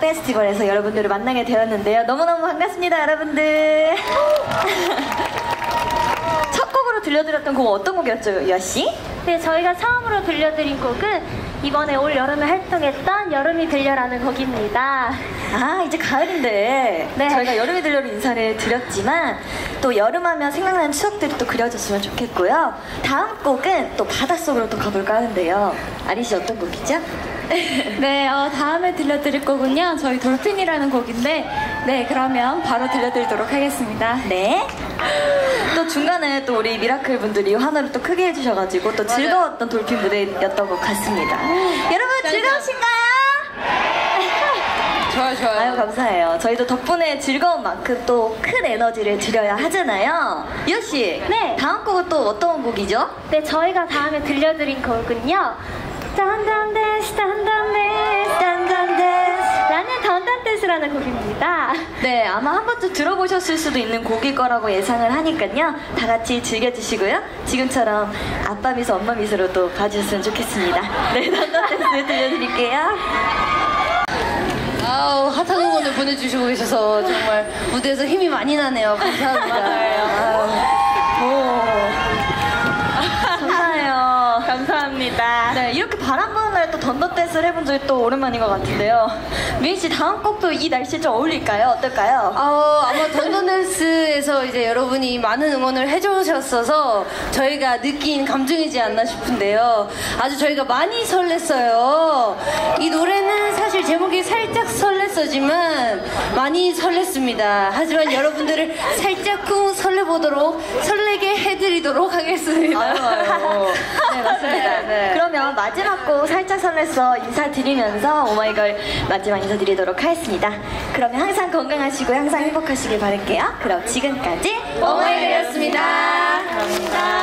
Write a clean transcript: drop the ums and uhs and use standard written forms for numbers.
페스티벌에서 여러분들을 만나게 되었는데요. 너무너무 반갑습니다, 여러분들. 첫 곡으로 들려드렸던 곡은 어떤 곡이었죠, 유아씨? 네, 저희가 처음으로 들려드린 곡은 이번에 올 여름에 활동했던 여름이 들려라는 곡입니다. 아, 이제 가을인데 네. 저희가 여름이 들려로 인사를 드렸지만 또 여름하면 생각나는 추억들이 또 그려졌으면 좋겠고요. 다음 곡은 또 바닷속으로 또 가볼까 하는데요. 아린 씨 어떤 곡이죠? 네, 다음에 들려드릴 곡은요, 저희 돌핀이라는 곡인데, 네, 그러면 바로 들려드리도록 하겠습니다. 네. 또 중간에 또 우리 미라클 분들이 환호를 또 크게 해주셔가지고 또 즐거웠던 돌핀 무대였던 것 같습니다. 여러분 즐거우신가요? 좋아요, 좋아요. 아유, 감사해요. 저희도 덕분에 즐거운 만큼 또 큰 에너지를 드려야 하잖아요. 유아씨, 네. 다음 곡은 또 어떤 곡이죠? 네, 저희가 다음에 들려드린 곡은요, 딴딴댄스, 딴딴댄스, 딴딴댄스 라는 던던댄스라는 곡입니다. 네, 아마 한 번쯤 들어보셨을 수도 있는 곡일 거라고 예상을 하니까요. 다 같이 즐겨주시고요. 지금처럼 아빠 미소, 엄마 미소로 또 봐주셨으면 좋겠습니다. 네, 던던댄스 들려드릴게요. 아우, 핫한 응원을 보내주시고 계셔서 정말 무대에서 힘이 많이 나네요. 감사합니다. 감사해요. 감사합니다. 네, 이렇게 바람 부는 날 또 던던댄스를 해본 적이 또 오랜만인 것 같은데요. 미인 씨, 다음 곡도 이 날씨에 좀 어울릴까요? 어떨까요? 아마 던던댄스에서 이제 여러분이 많은 응원을 해주셨어서 저희가 느낀 감정이지 않나 싶은데요. 아주 저희가 많이 설렜어요. 이 노래는 사실 제목이 살짝 설렜었지만 많이 설렜습니다. 하지만 여러분들을 살짝쿵 설레게 해드리도록 하겠습니다. 아유. 네, 맞습니다. 네. 그러면 마지막 곡 살짝 설렜어 인사드리면서 오마이걸 마지막 인사드리도록 하겠습니다. 그러면 항상 건강하시고 항상 행복하시길 바랄게요. 그럼 지금까지 오마이걸이었습니다. 감사합니다.